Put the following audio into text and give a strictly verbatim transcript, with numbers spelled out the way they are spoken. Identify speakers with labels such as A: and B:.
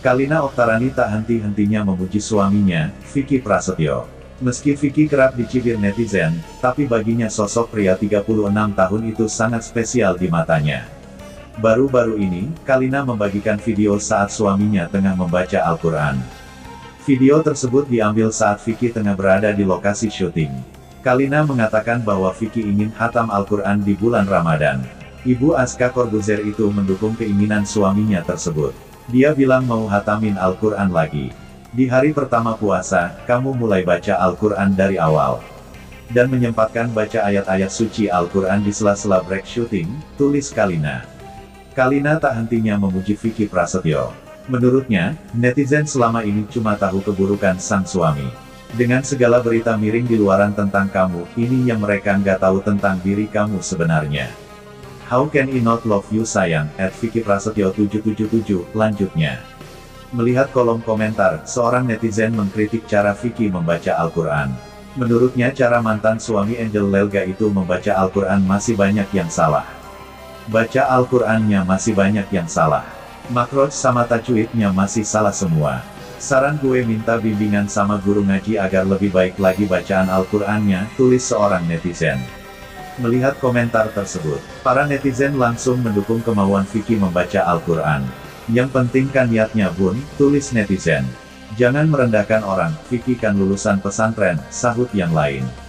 A: Kalina Oktarani tak henti-hentinya memuji suaminya, Vicky Prasetyo. Meski Vicky kerap dicibir netizen, tapi baginya sosok pria tiga puluh enam tahun itu sangat spesial di matanya. Baru-baru ini, Kalina membagikan video saat suaminya tengah membaca Al-Quran. Video tersebut diambil saat Vicky tengah berada di lokasi syuting. Kalina mengatakan bahwa Vicky ingin khatam Al-Quran di bulan Ramadan. Ibu Aska Corbuzier itu mendukung keinginan suaminya tersebut. Dia bilang mau khatamin Al-Quran lagi. Di hari pertama puasa, kamu mulai baca Al-Quran dari awal. Dan menyempatkan baca ayat-ayat suci Al-Quran di sela-sela break syuting, tulis Kalina. Kalina tak hentinya memuji Vicky Prasetyo. Menurutnya, netizen selama ini cuma tahu keburukan sang suami. Dengan segala berita miring di luaran tentang kamu, ini yang mereka nggak tahu tentang diri kamu sebenarnya. How can I not love you sayang, at Vicky Prasetyo tujuh tujuh tujuh, lanjutnya. Melihat kolom komentar, seorang netizen mengkritik cara Vicky membaca Al-Quran. Menurutnya cara mantan suami Angel Lelga itu membaca Al-Quran masih banyak yang salah. Baca Al-Qurannya masih banyak yang salah. Makroj sama tajwidnya masih salah semua. Saran gue minta bimbingan sama guru ngaji agar lebih baik lagi bacaan Al-Qurannya, tulis seorang netizen. Melihat komentar tersebut, para netizen langsung mendukung kemauan Vicky membaca Al-Quran. Yang penting kan niatnya bun, tulis netizen. Jangan merendahkan orang, Vicky kan lulusan pesantren, sahut yang lain.